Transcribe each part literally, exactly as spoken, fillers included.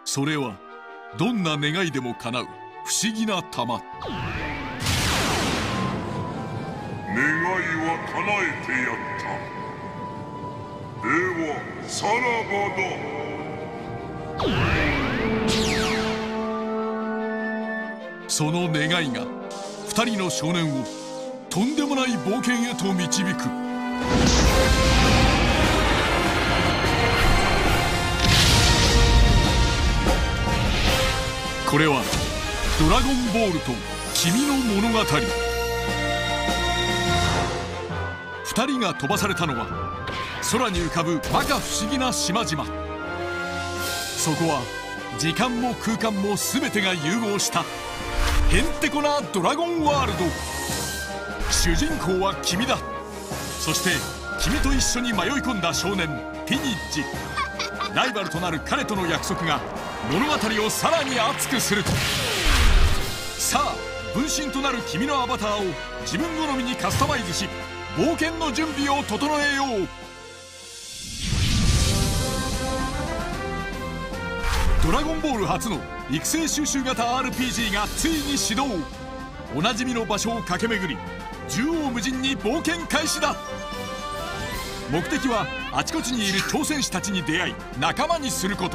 それはどんな願いでも叶う不思議な玉。 願いは叶えてやった。ではさらばだ。その願いが二人の少年をとんでもない冒険へと導く。これは「ドラゴンボールと君の物語」。二人が飛ばされたのは空に浮かぶ摩訶不思議な島々。そこは時間も空間も全てが融合したへんてこなドラゴンワールド。主人公は君だ。そして君と一緒に迷い込んだ少年フィニッジ。ライバルとなる彼との約束が物語をさらに熱くする。さあ分身となる君のアバターを自分好みにカスタマイズし冒険の準備を整えよう。ドラゴンボール初の育成収集型 アールピージー がついに始動。おなじみの場所を駆け巡り縦横無尽に冒険開始だ。目的はあちこちにいる挑戦士たちに出会い仲間にすること。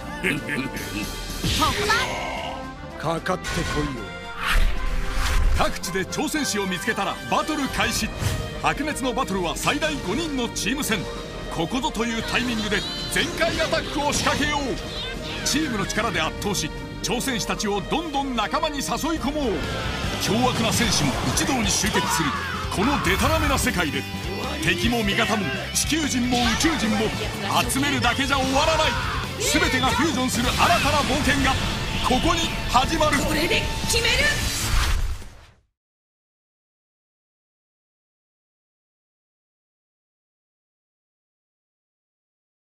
かかってこいよ。 各地で挑戦士を見つけたらバトル開始。白熱のバトルは最大ごにんのチーム戦。ここぞというタイミングで全開アタックを仕掛けよう。チームの力で圧倒し挑戦士たちをどんどん仲間に誘い込もう。凶悪な戦士も一堂に集結するこのデタラメな世界で敵も味方も地球人も宇宙人も集めるだけじゃ終わらない。全てがフュージョンする新たな冒険がここに始まる。 これで決める。